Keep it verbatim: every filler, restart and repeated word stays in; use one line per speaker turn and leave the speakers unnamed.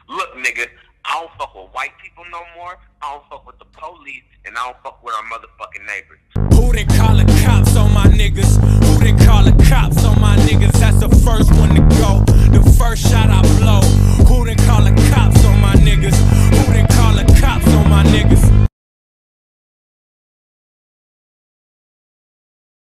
Look, nigga, I don't fuck with white people no more. I don't fuck with the police, and I don't fuck with our motherfucking neighbors.
Who they call the cops on my niggas? Who they call the cops on my niggas? That's a